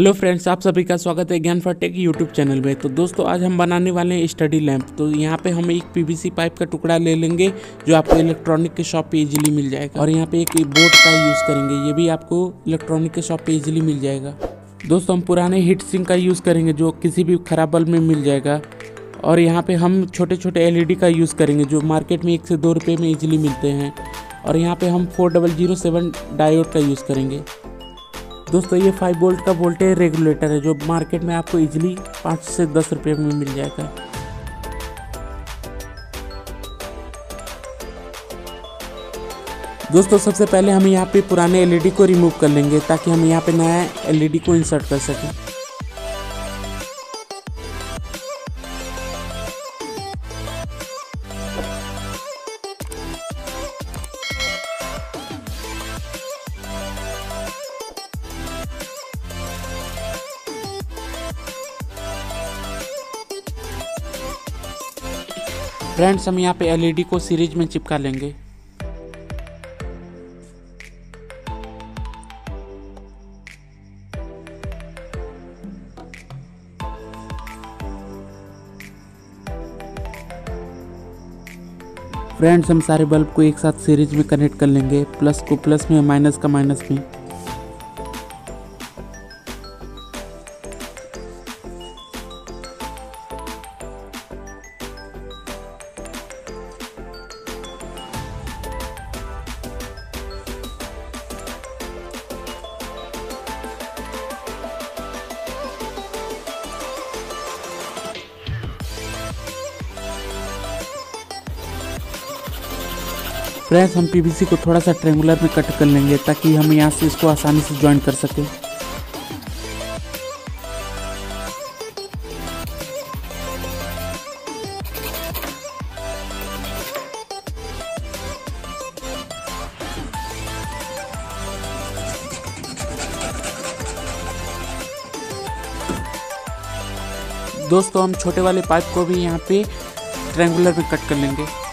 Hello friends, आप सभी का स्वागत है ज्ञान फॉर टेक यूट्यूब चैनल में। तो दोस्तों आज हम बनाने वाले हैं स्टडी लैंप। तो यहाँ पे हम एक पीवीसी पाइप का टुकड़ा ले लेंगे जो आपको इलेक्ट्रॉनिक के शॉप पे इजीली मिल जाएगा, और यहाँ पे एक बोर्ड का यूज़ करेंगे, ये भी आपको इलेक्ट्रॉनिक के शॉप पे इजीली मिल जाएगा। दोस्तों हम पुराने हीट सिंक का यूज़ करेंगे जो किसी भी खराब बल्ब में मिल जाएगा, और यहाँ पे हम छोटे छोटे LED का यूज़ करेंगे जो मार्केट में 1 से 2 रुपये में इजीली मिलते हैं, और यहाँ पे हम 4007 डायोड का यूज़ करेंगे। दोस्तों ये 5 वोल्ट का वोल्टेज रेगुलेटर है जो मार्केट में आपको इजीली 5 से 10 रुपये में मिल जाएगा। दोस्तों सबसे पहले हम यहाँ पे पुराने LED को रिमूव कर लेंगे ताकि हम यहाँ पे नया LED को इंसर्ट कर सकें। फ्रेंड्स हम यहाँ पे LED को सीरीज में चिपका लेंगे। फ्रेंड्स हम सारे बल्ब को एक साथ सीरीज में कनेक्ट कर लेंगे, प्लस को प्लस में, माइनस का माइनस में। फ्रेंड्स हम पीवीसी को थोड़ा सा ट्रायंगुलर में कट कर लेंगे ताकि हम यहाँ से इसको आसानी से ज्वाइन कर सकें। दोस्तों हम छोटे वाले पाइप को भी यहाँ पे ट्रायंगुलर में कट कर लेंगे।